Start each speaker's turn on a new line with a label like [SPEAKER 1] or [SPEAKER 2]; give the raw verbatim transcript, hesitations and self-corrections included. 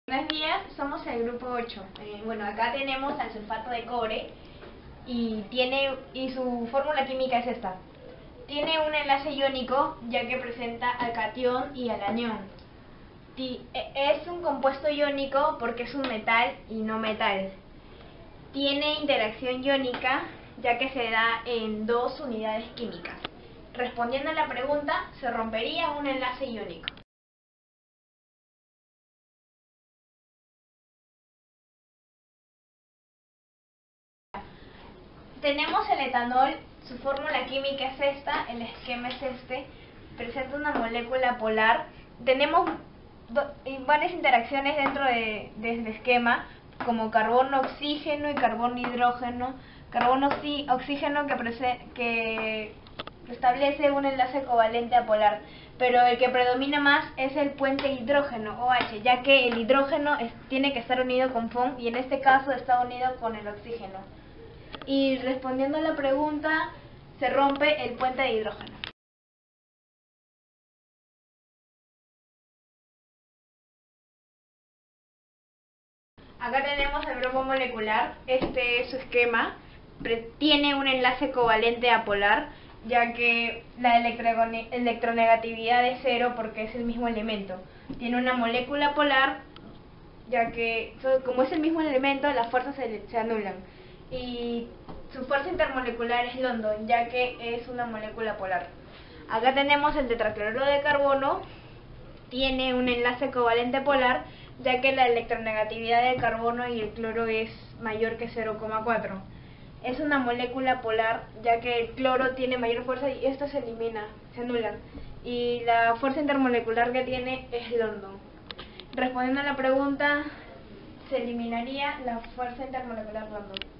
[SPEAKER 1] Buenos días, somos el grupo ocho. Eh, bueno, acá tenemos al sulfato de cobre y tiene y su fórmula química es esta. Tiene un enlace iónico ya que presenta al catión y al anión. Ti- Es un compuesto iónico porque es un metal y no metal. Tiene interacción iónica ya que se da en dos unidades químicas. Respondiendo a la pregunta, se rompería un enlace iónico. Tenemos el etanol, su fórmula química es esta, el esquema es este, presenta una molécula polar. Tenemos varias interacciones dentro de, de este esquema, como carbono-oxígeno y carbono-hidrógeno. Carbono-oxígeno que, que establece un enlace covalente apolar, pero el que predomina más es el puente hidrógeno, OH, ya que el hidrógeno es, tiene que estar unido con F O N y en este caso está unido con el oxígeno. Y respondiendo a la pregunta, se rompe el puente de hidrógeno. Acá tenemos el grupo molecular. Este es su esquema. Tiene un enlace covalente apolar, ya que la electronegatividad es cero porque es el mismo elemento. Tiene una molécula polar, ya que como es el mismo elemento, las fuerzas se, se anulan. Y su fuerza intermolecular es London, ya que es una molécula polar. Acá tenemos el tetracloruro de carbono. Tiene un enlace covalente polar, ya que la electronegatividad del carbono y el cloro es mayor que cero coma cuatro. Es una molécula polar, ya que el cloro tiene mayor fuerza y esto se elimina, se anulan. Y la fuerza intermolecular que tiene es London. Respondiendo a la pregunta, se eliminaría la fuerza intermolecular London.